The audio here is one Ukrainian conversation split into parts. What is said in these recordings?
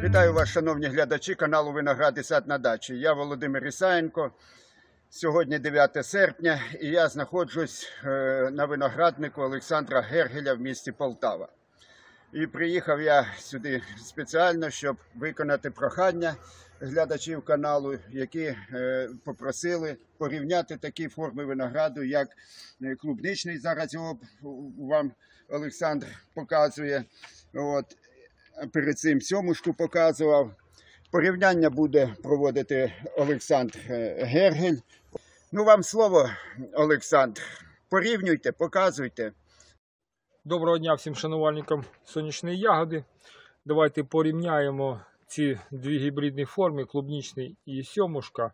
Вітаю вас, шановні глядачі каналу «Виноград і сад на дачі». Я Володимир Ісаєнко. Сьогодні 9 серпня і я знаходжусь на винограднику Олександра Гергеля в місті Полтава. І приїхав я сюди спеціально, щоб виконати прохання глядачів каналу, які попросили порівняти такі форми винограду, як клубничний, зараз його вам Олександр показує. Перед цим сьомушку показував. Порівняння буде проводити Олександр Гергель. Ну, вам слово, Олександр. Порівнюйте, показуйте. Доброго дня всім шанувальникам сонячної ягоди. Давайте порівняємо ці дві гібридні форми, клубничний і сьомушка.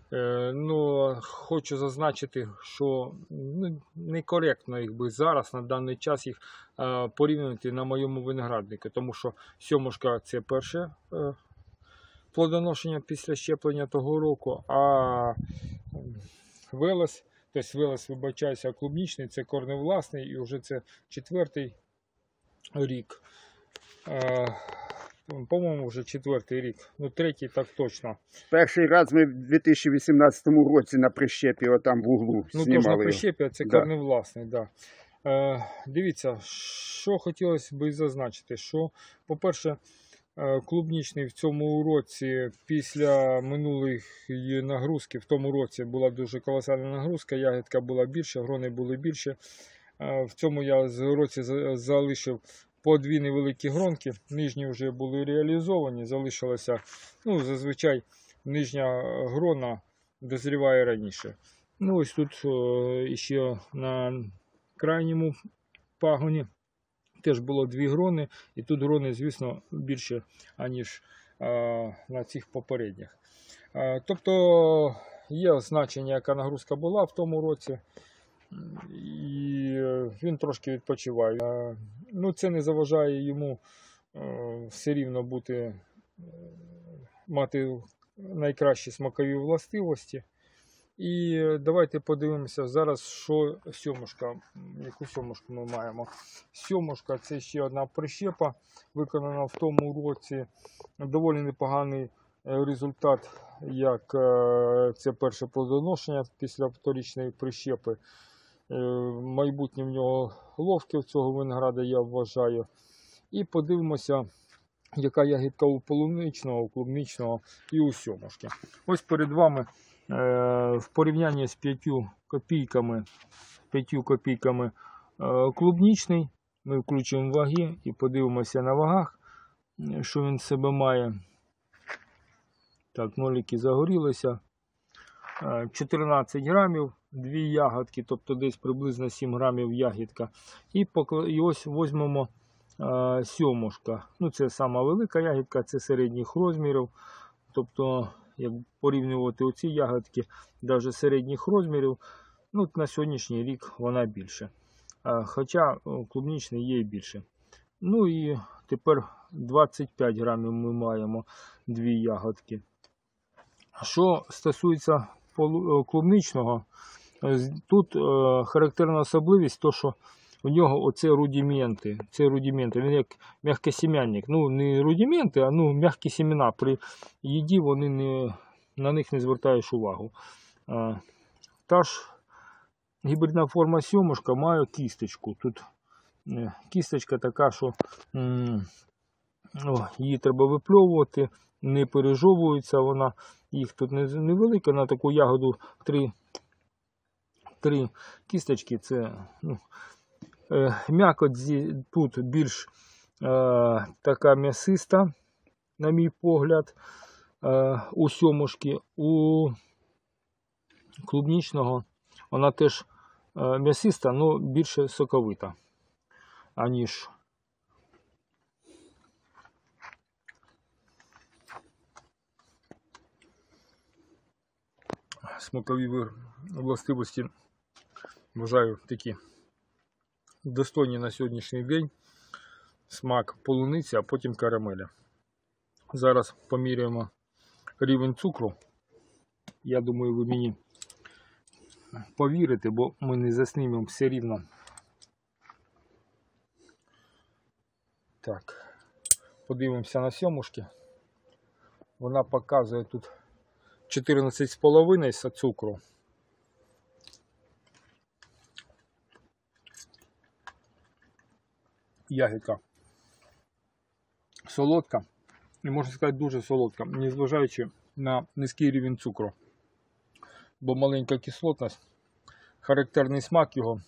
Хочу зазначити, що некоректно зараз на даний час їх порівнювати на моєму винограднику, тому що сьомушка – це перше плодоношення після щеплення того року, а Велес, вибачаюся, клубничний – це корневласний, і вже це 4-й рік. По-моєму, вже 4-й рік. Ну, 3-й так точно. Перший раз ми в 2018 році на прищепі, отам в углу, знімали. Ну, тож на прищепі, це корневласний, так. Да. Дивіться, що хотілося б зазначити, що, по-перше, клубничний в цьому році, після минулої нагрузки, в тому році була дуже колосальна нагрузка, ягідка була більша, грони були більше. В цьому я році залишив по дві невеликі гронки, нижні вже були реалізовані, залишилося, зазвичай нижня грона дозріває раніше. Ось тут ще на крайньому пагоні теж було дві грони, і тут грони, звісно, більше, аніж на цих попередніх. Тобто є значення, яка нагрузка була в тому році, і він трошки відпочиває. Це не заважає йому все рівно мати найкращі смакові властивості. І давайте подивимося зараз, що сьомушка, яку сьомушку ми маємо. Сьомушка – це ще одна прищепа, виконана в тому році. Доволі непоганий результат, як це перше плодоношення після вторічної прищепи. Майбутнє в нього ловке в цього винограда, я вважаю. І подивимося, яка ягідка у полуничного, у клубничного і у сьомушки. Ось перед вами в порівнянні з 5 копійками клубничний. Ми включимо ваги і подивимося на вагах, що він себе має. Так, нолики загорілися. 14 грамів, 2 ягодки, тобто десь приблизно 7 грамів ягідка. І ось візьмемо сьомушка. Це сама велика ягідка, це середніх розмірів. Тобто, як порівнювати оці ягодки, навіть середніх розмірів, на сьогоднішній рік вона більше. Хоча клубничний є і більше. І тепер 25 грамів ми маємо 2 ягодки. Що стосується клубничного, тут характерна особливість, то що у нього оце рудименти. Він як м'якосем'янник. Не рудименти, а м'які семена. При їді на них не звертаєш увагу. Та ж гібридна форма сьомушка має кісточку. Тут кісточка така, що її треба випльовувати, не пережовується вона. Їх тут невелика, на таку ягоду 3 кісточки. Це м'якоть тут більш така м'ясиста, на мій погляд, у сьомушки. У клубничного вона теж м'ясиста, але більше соковита, аніж смакові властивості, вважаю, такі достойні на сьогоднішній день. Смак полуниці, а потім карамеля. Зараз поміряємо рівень цукру. Я думаю, ви мені повірите, бо ми не заснімемо все рівно. Так, подивимося на сьомушки. Вона показує тут 14,5 цукру. Ягідка солодка, і можна сказати дуже солодка, незважаючи на низький рівень цукру. Бо маленька кислотність, характерний смак його,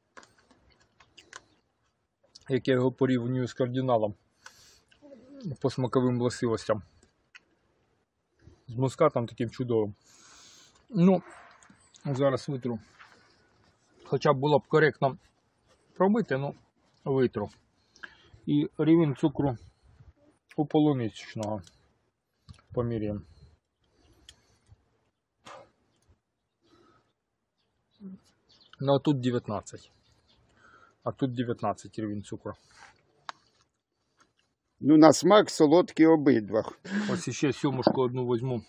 як я його порівнюю з кардиналом по смаковим властивостям. З мускатом таким чудовим. Ну, зараз витру. Хоча б було б коректно пробити, ну, витру. І рівень цукру у полуничного поміряємо. Ну, а тут 19. А тут 19 рівень цукру. Ну, на смак солодкі обидва. Ось ще сьомушку одну візьму.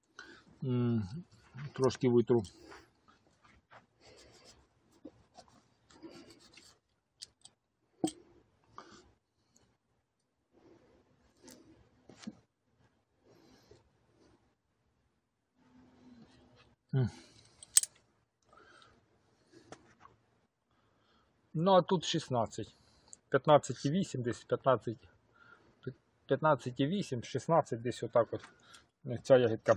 Трошки витру. Ну, а тут 16. 15,8 десь, 15,8, 16 десь отак от. Ця ягідка.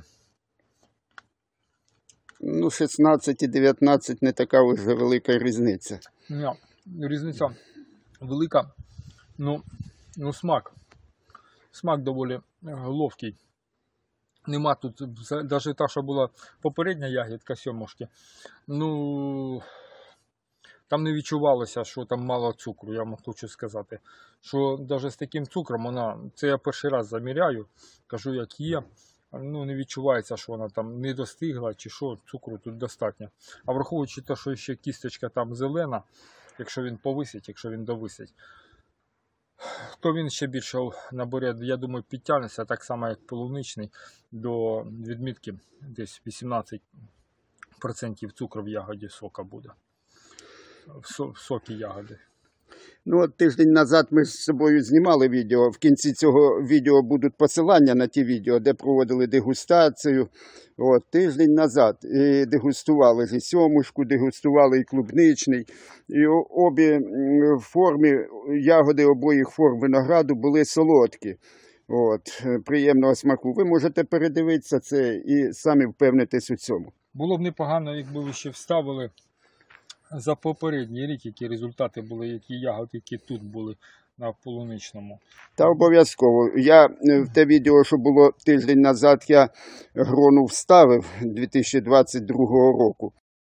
Ну, 16 і 19 не така вже велика різниця. Ні, різниця велика. Ну смак. Смак доволі ловкий. Нема тут, навіть та, що була попередня ягідка сьомушки, ну, там не відчувалося, що там мало цукру, я вам хочу сказати. Що навіть з таким цукром вона, це я перший раз заміряю, кажу як є, ну не відчувається, що вона там не достигла чи що, цукру тут достатньо. А враховуючи те, що ще кісточка там зелена, якщо він повисить, якщо він довисить, то він ще більше набере, я думаю, підтягнеться, так само як полуничний, до відмітки десь 18% цукру в ягоді сока буде. В сокі ягоди. Ну, от тиждень назад ми з собою знімали відео. В кінці цього відео будуть посилання на ті відео, де проводили дегустацію. От, тиждень назад і дегустували і сьомушку, дегустували і клубничний. І обі форми, ягоди обоїх форм винограду були солодкі. От, приємного смаку. Ви можете передивитися це і самі впевнитись у цьому. Було б непогано, якби ви ще вставили за попередній рік, які результати були, які ягоди, які тут були на полуничному. Та обов'язково. Я в те відео, що було тиждень назад, я грону вставив 2022 року.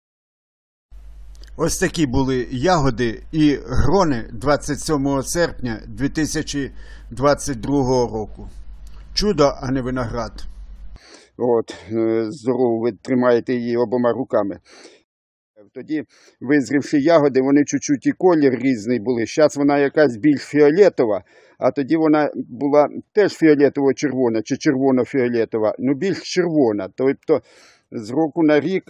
Ось такі були ягоди і грони 27 серпня 2022 року. Чудо, а не виноград. От, здорово, ви тримаєте її обома руками. Тоді, визрівши ягоди, вони чуть-чуть і колір різний були. Зараз вона якась більш фіолетова, а тоді вона була теж фіолетово-червона чи червоно-фіолетова, ну більш червона. Тобто з року на рік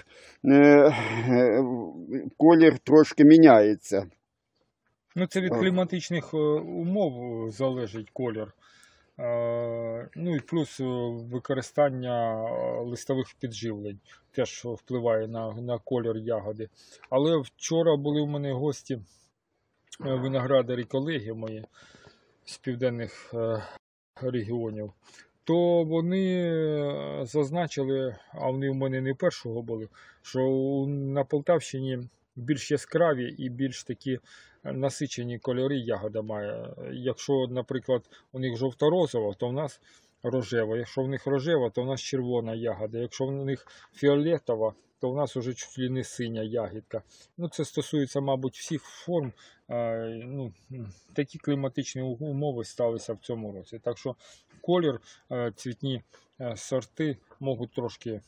колір трошки міняється. Ну, це від кліматичних умов залежить колір. Ну і плюс використання листових підживлень теж впливає на колір ягоди. Але вчора були в мене гості, виноградарі, колеги мої з південних регіонів, то вони зазначили, а вони в мене не першого були, що на Полтавщині більш яскраві і більш такі насичені кольори ягода має. Якщо, наприклад, у них жовто-розова, то в нас рожева. Якщо в них рожева, то в нас червона ягода. Якщо в них фіолетова, то в нас уже чуть ли не синя ягідка. Ну, це стосується, мабуть, всіх форм. Ну, такі кліматичні умови сталися в цьому році. Так що колір, цвітні сорти можуть трошки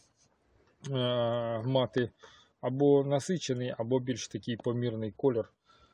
мати або насичений, або більш такий помірний колір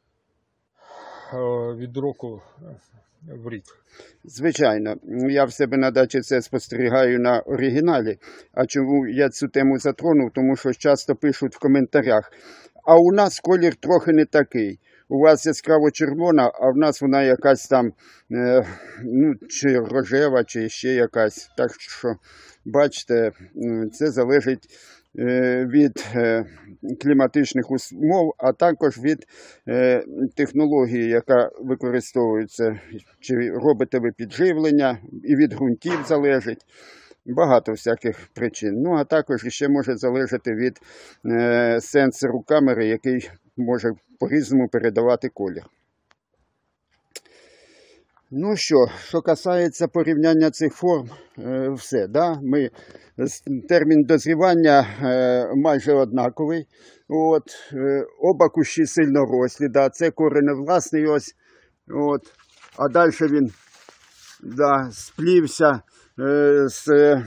від року в рік. Звичайно, я в себе на дачі це спостерігаю на оригіналі. А чому я цю тему затронув? Тому що часто пишуть в коментарях, а у нас колір трохи не такий. у вас яскраво червона, а в нас вона якась там, ну, чи рожева, чи ще якась. Так що, бачите, це залежить від кліматичних умов, а також від технології, яка використовується. Чи робите ви підживлення, і від ґрунтів залежить. Багато всяких причин. Ну, а також ще може залежати від сенсору камери, який може по-різному передавати колір. Ну що касається порівняння цих форм, все, да? Термін дозрівання майже однаковий. От, оба кущі сильно рослі, да? Це кореневласний ось. От, а далі він, да, сплівся з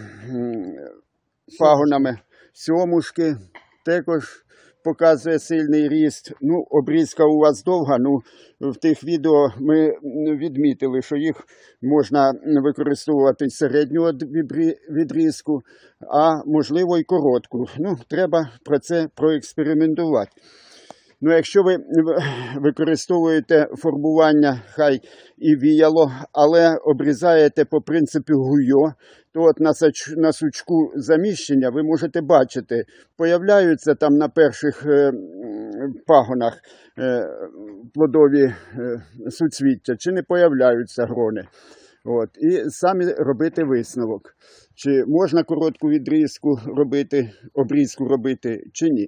пагонами сьомушки, також показує сильний ріст. Ну, обрізка у вас довга, ну, в тих відео ми відмітили, що їх можна використовувати середнього відрізку, а можливо і коротку. Ну, треба про це проекспериментувати. Ну, якщо ви використовуєте фарбування, хай і віяло, але обрізаєте по принципу гуйо, то от на сучку заміщення ви можете бачити, появляються там на перших пагонах плодові суцвіття, чи не появляються грони. От. І самі робити висновок, чи можна коротку обрізку робити, чи ні.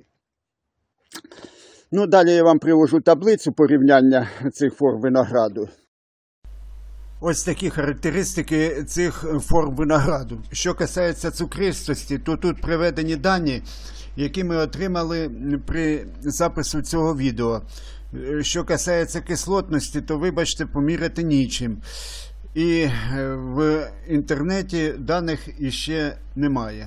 Ну, далі я вам привожу таблицю порівняння цих форм винограду. Ось такі характеристики цих форм винограду. Що касається цукристості, то тут приведені дані, які ми отримали при запису цього відео. Що касається кислотності, то, вибачте, поміряти нічим. І в інтернеті даних іще немає.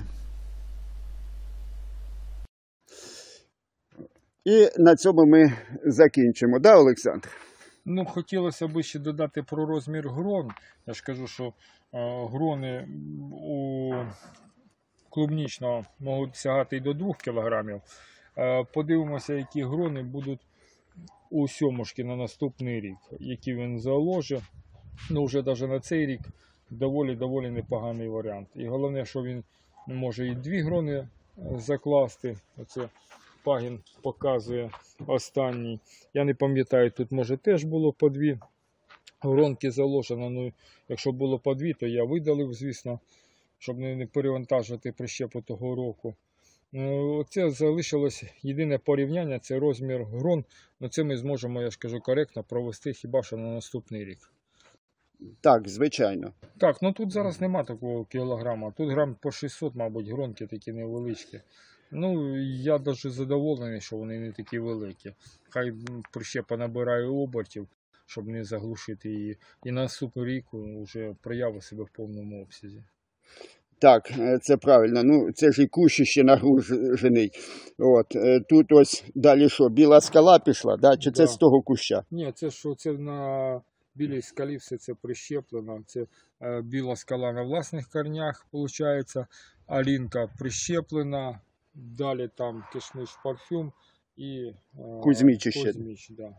І на цьому ми закінчимо. Да, Олександр? Ну, хотілося б ще додати про розмір грон. Я ж кажу, що грони у клубнічного можуть сягати і до 2 кг. Подивимося, які грони будуть у сьомушки на наступний рік, які він заложить. Ну, вже навіть на цей рік доволі непоганий варіант. І головне, що він може і 2 грони закласти. Оце пагін показує останній. Я не пам'ятаю, тут може теж було по 2 гронки заложено. Ну, якщо було по 2, то я видалив, звісно, щоб не перевантажувати прищепу того року. Це залишилось єдине порівняння, це розмір грон. Ну, це ми зможемо, я ж кажу, коректно провести хіба що на наступний рік. Так, звичайно. Так, ну тут зараз нема такого кілограма. Тут грам по 600, мабуть, гронки такі невеличкі. Ну, я навіть задоволений, що вони не такі великі. Хай прищепа набирає обертів, щоб не заглушити її. І на наступний рік вже прояви себе в повному обсязі. Так, це правильно. Ну, це ж і кущ ще нагружений. От, тут ось далі що, біла скала пішла, да? Чи це з того куща? Ні, це що, це на білій скалі все це прищеплено. Це біла скала на власних корнях, виходить. Алінка прищеплена. Далі там кишмиш парфюм і Кузьміч ще. Да.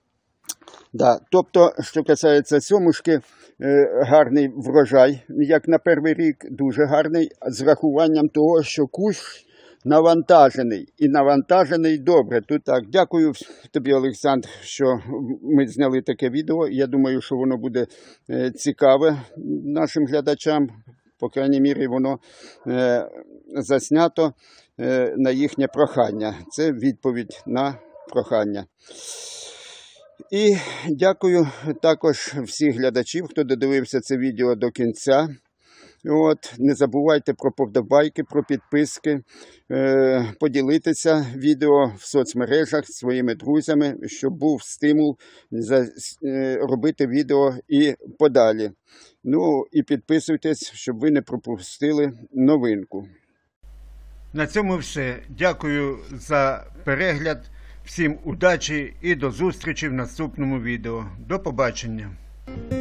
Да. Тобто, що касається сьомушки, гарний врожай, як на перший рік, дуже гарний, з рахуванням того, що кущ навантажений. І навантажений добре. Тут так. Дякую тобі, Олександр, що ми зняли таке відео. Я думаю, що воно буде цікаве нашим глядачам. По крайній мірі, воно заснято на їхнє прохання. Це відповідь на прохання. І дякую також всіх глядачів, хто додивився це відео до кінця. От, не забувайте про вподобайки, про підписки, поділитися відео в соцмережах зі своїми друзями, щоб був стимул робити відео і подалі. Ну і підписуйтесь, щоб ви не пропустили новинку. На цьому все. Дякую за перегляд. Всім удачі і до зустрічі в наступному відео. До побачення.